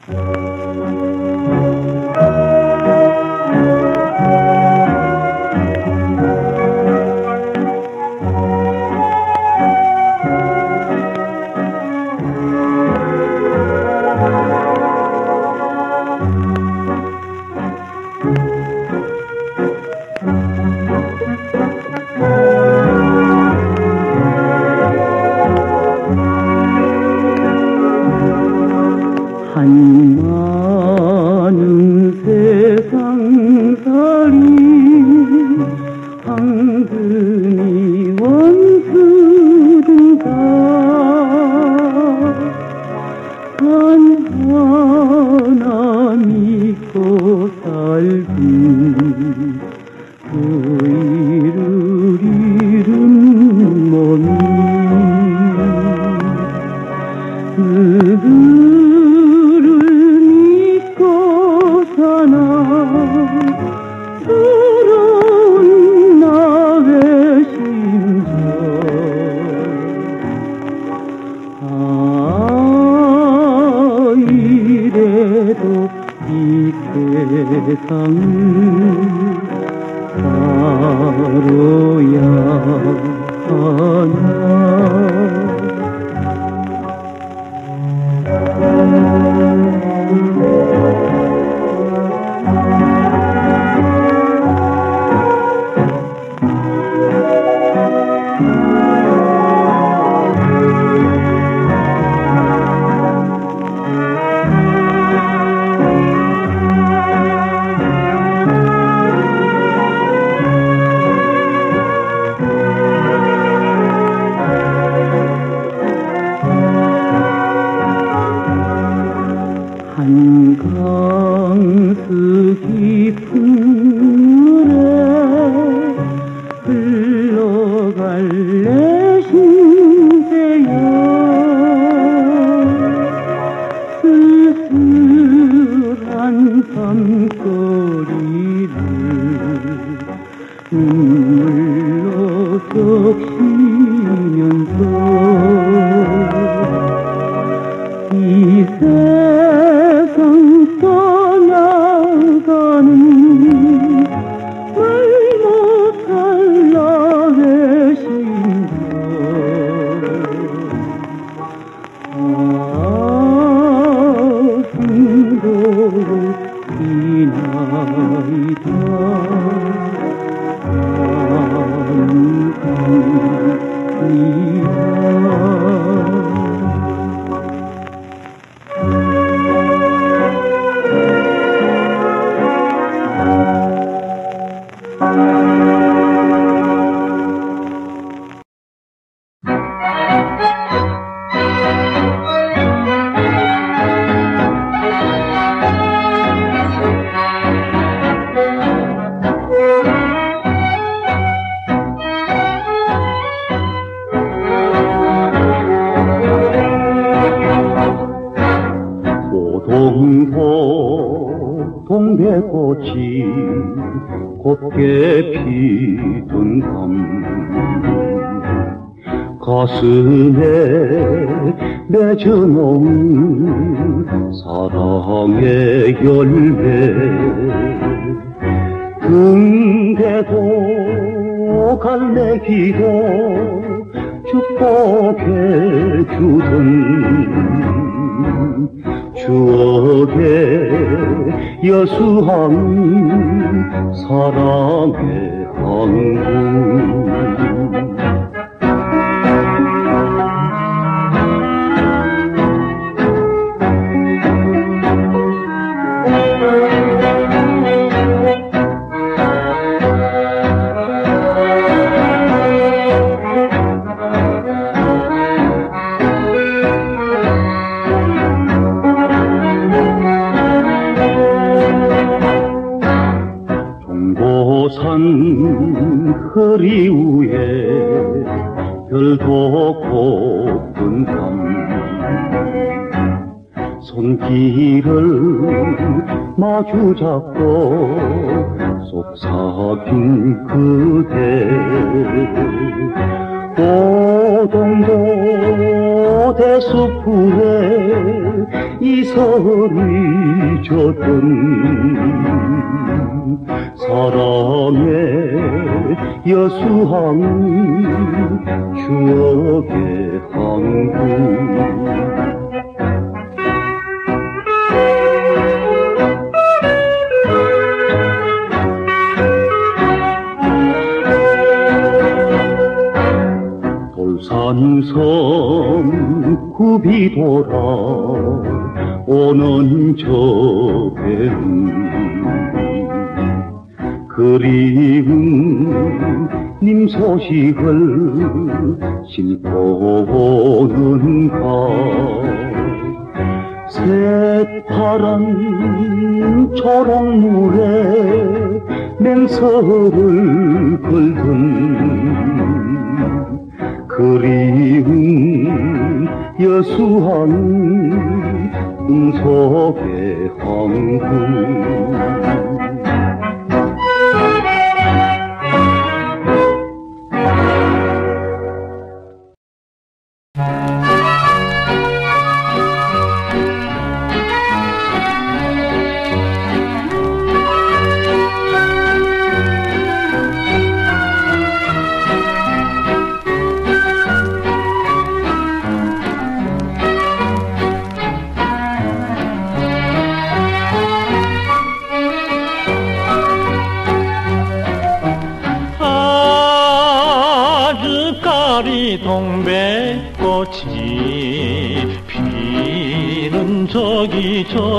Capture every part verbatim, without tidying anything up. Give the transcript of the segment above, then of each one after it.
동백꽃이 곱게 피던 밤 가슴에 맺어놓은 사랑의 열매 금괴도 갈매기도 축복해 주던 추억의 여수항 사랑의 항구 산 허리 위에 별도 곱은 밤 손길을 마주잡고 속삭인 그대 오동도 대숲풀에 이설이 졌던 사랑의 여수항 추억의 항구 산섬 굽이 돌아 오는 저배는 그리운 님 소식을 싣고오는가 새파란 초록물에 맹서를 걸던 그리운 여수항 꿈속의 항구 동백꽃이 피는 저기 저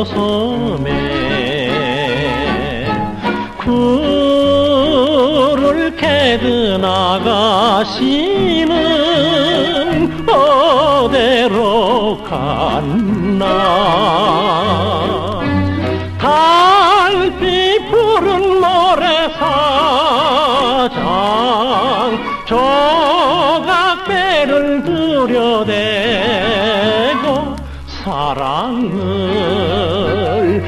섬에 굴을 캐든 아가씨는 어디로 갔나 달빛 푸른 모래사장 조각배를 들여대고 사랑을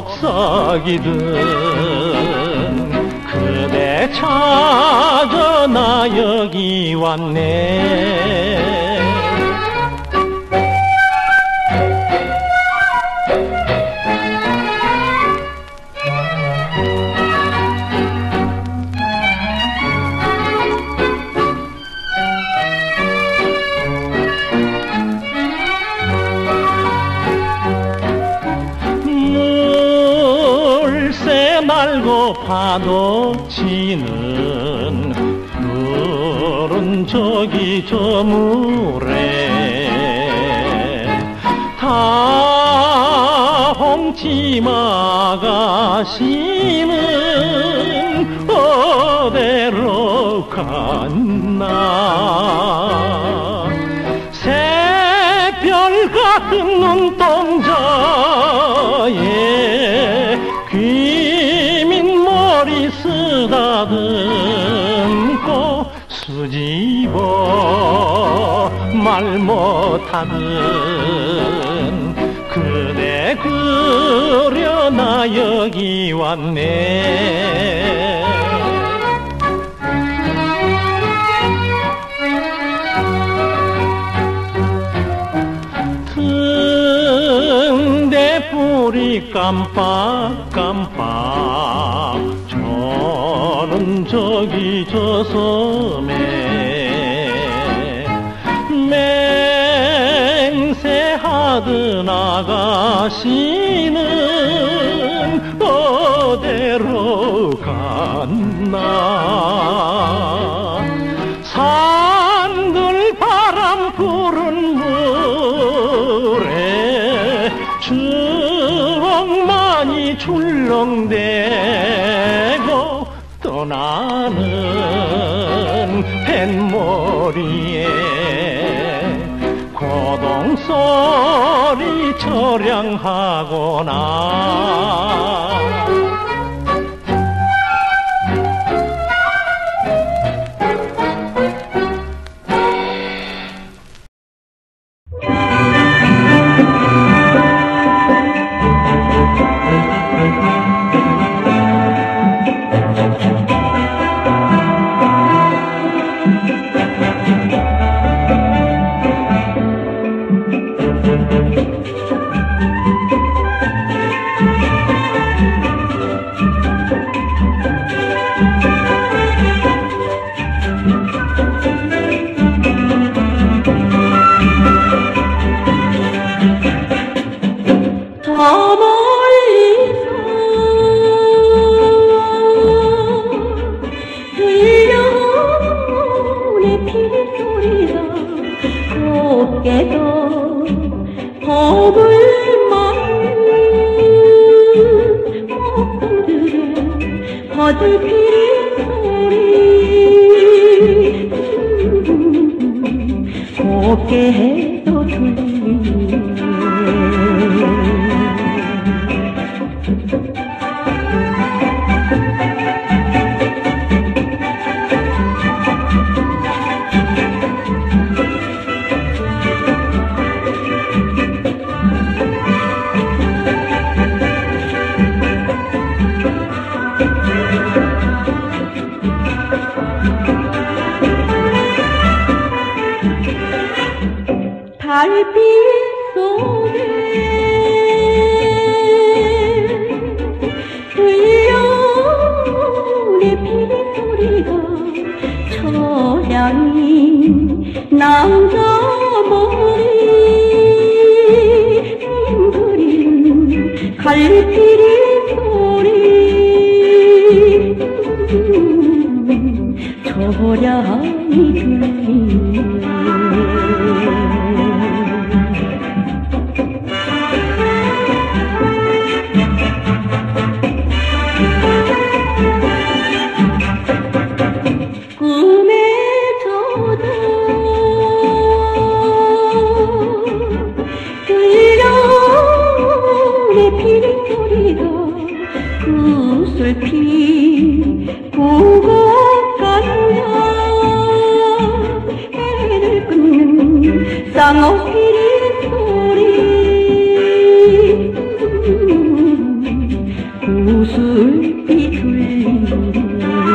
속삭이던 그대 찾아 나 여기 왔네 말고 파도 치는 푸른 저기 저 물에 다 홍치마 아가씨는 어디로 갔나 새별 같은 눈동자에 귀민 머리 쓰다듬고 수집어 말 못하던 그대 그려 나 여기 왔네 등대 뿌리 깜빡깜빡 저는 저기 저 섬에 맹세하던 아가씨는 어디로 갔나 산들 바람 부른 물에 추억만이 출렁대고 떠나는 뱃머리에 고동소리 처량하구나 멀리서 들려오네 피소리가 곱게도 법을 맞는 목동들의 버들피리 소리 곱게 해도 들리네 달빛 속에 들려오네 피리소리가 처량이 남자 머리 앵그리는 갈피리 소리 처량이 들리네 구슬피 구곡간장 해를 끊는 쌍어피리 소리 구슬피 들리네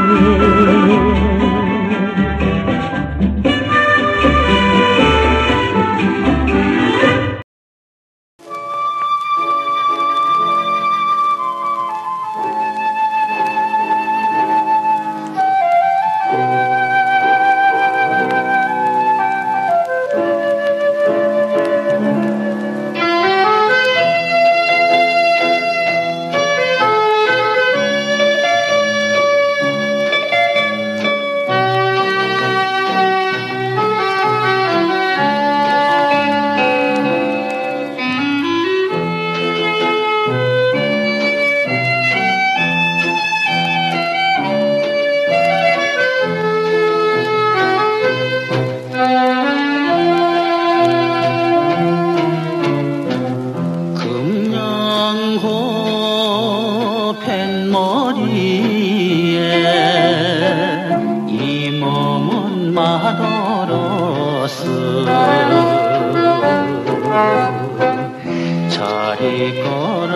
자리 거라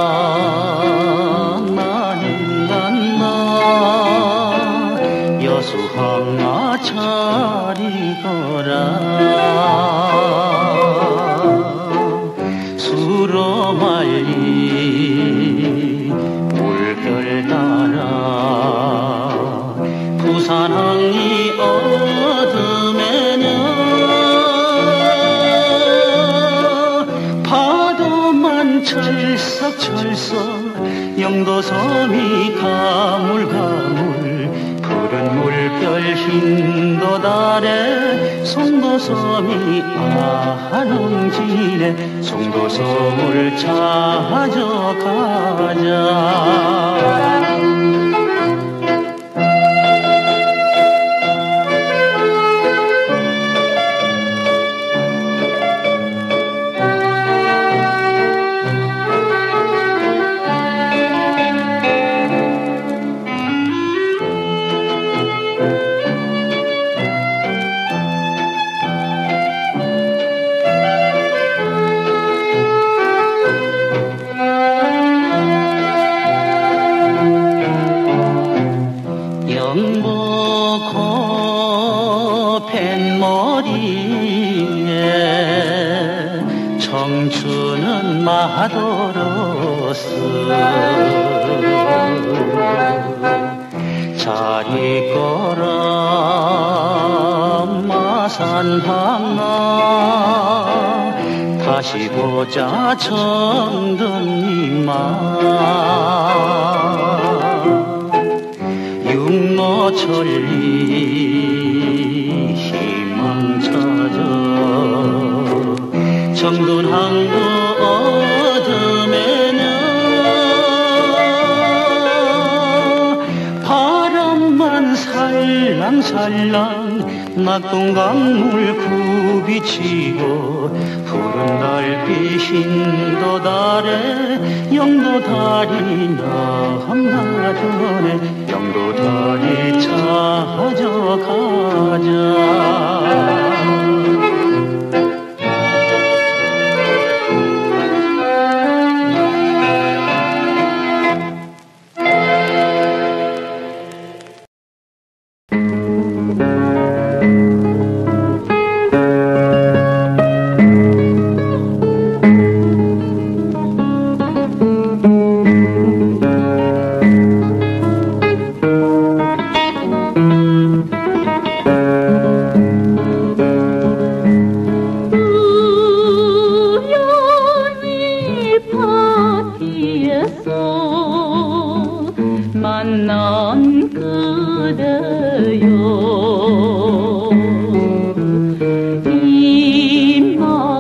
나는 간다 여수항아 자리 거라 수로 말리 물결 따라 부산항이 어둠에는 철썩철썩 영도섬이 가물가물 푸른 물결 흰도 달에 송도섬이 아한웅지네 송도섬을 찾아가자 영보고 뱃머리에 청춘은 마도로스 자리 거라 마산항아 다시 보자 정든이만 육로천리 희망 찾아 정든항구 어둠에는 바람만 살랑살랑 낙동강물 굽이치고 푸른 달빛 흰도 달에 영도 다리 남나전에 영도 다리 찾아가자. 만난 그대여 이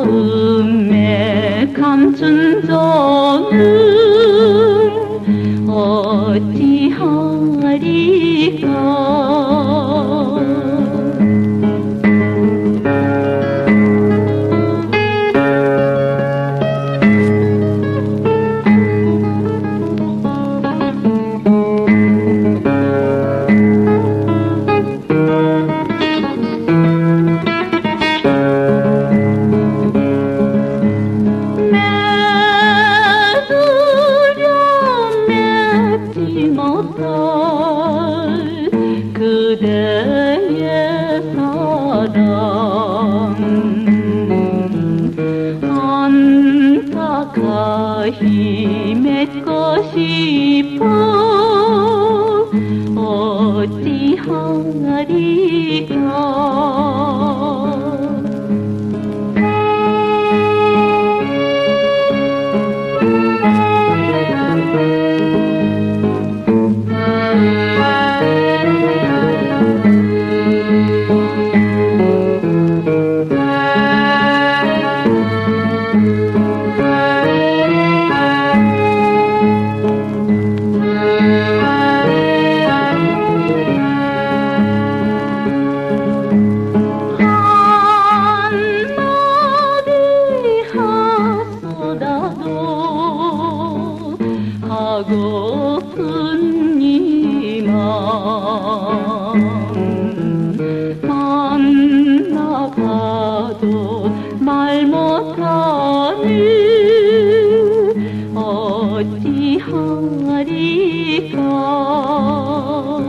마음에 감춘 정을 어찌하리까. 그대의 사랑 안타까이 맺고 싶어 어찌하리까. 하고픈 이만 만나가도 말 못하니 어찌하리까.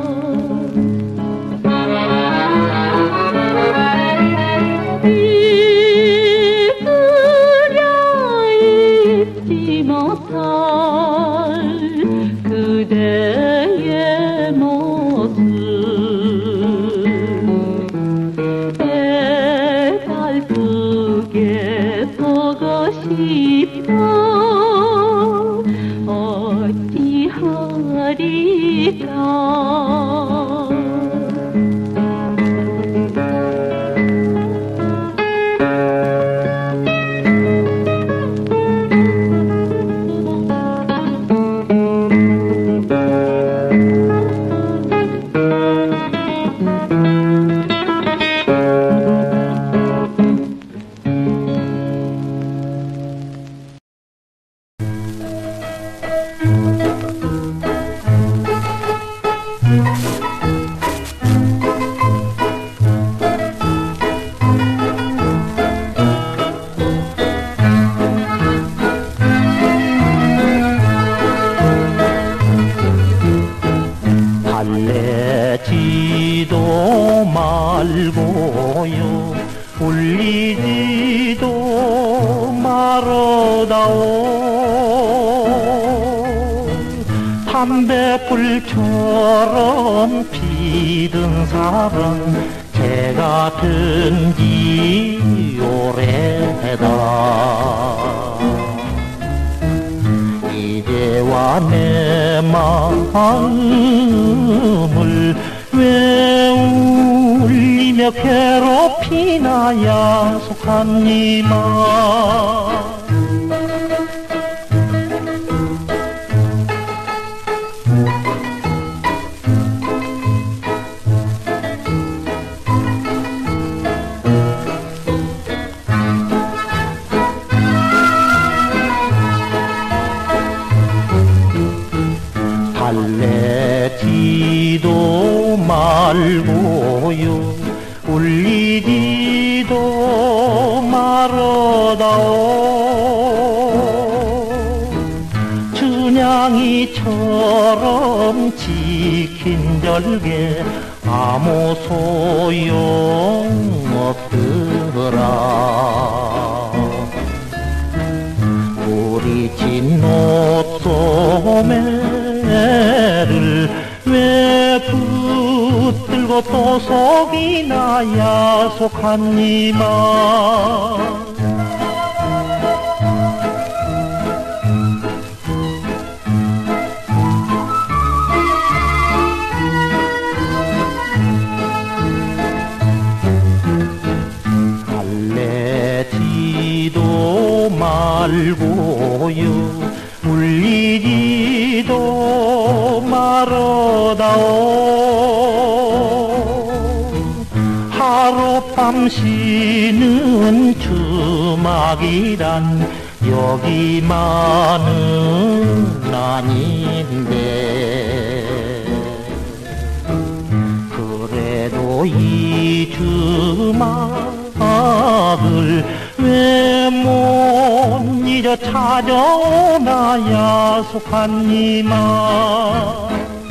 잊으려 잊지 못할 그대의 모습 애달프게 보고 싶어 어찌하리까. 달래지도 말고요 울리지도 말어다오. 담배불처럼 피든 사랑 해가 든 지 오래다. 이제와 내 마음을 왜 울리며 괴롭히나 야속하니마. 달래지도 말고요 울리지도 말어다오. 춘향이처럼 지킨 절개 아무 소용없더라. 뿌리친 옷소매를 왜 붙들고 또 속이나 야속하니마. 달래지도 말고요 울리지도 말어다오. 하룻밤 쉬는 주막이란 여기만은 아닌데 그래도 이 주막을 왜 못 잊어 찾아오나 야속하니마.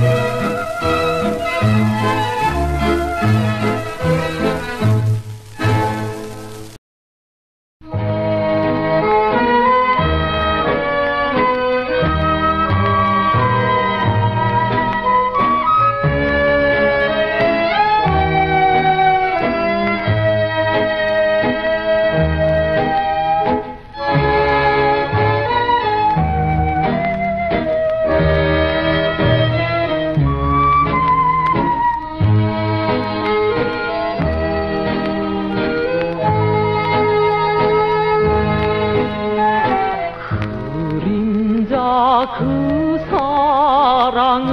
그 사랑을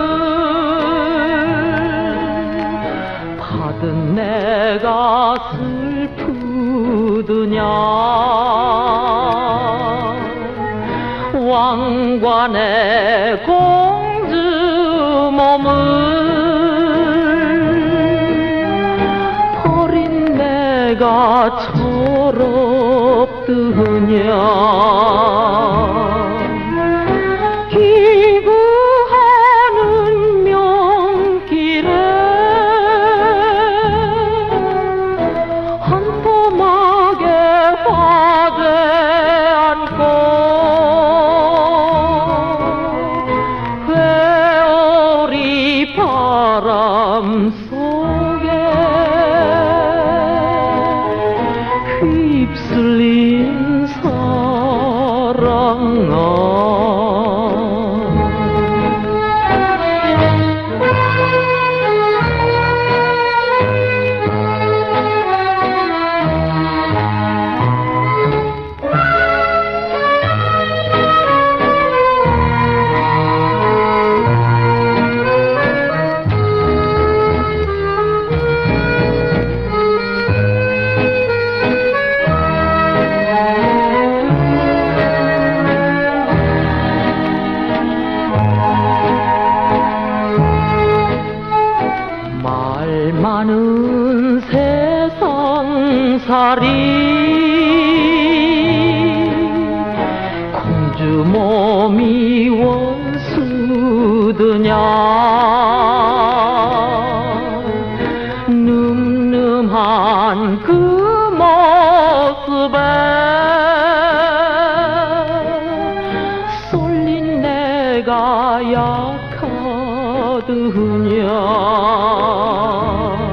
받은 내가 슬프드냐. 왕관의 공주 몸을 버린 내가 철없드냐. 기구하는 명길에 한 토막에 화대 안고 회오리 바람 속에 휩쓸린 사랑아. 많은 세상살이 공주 몸이 원수드냐. 늠름한 그 모습에 쏠린 내가 약하드냐.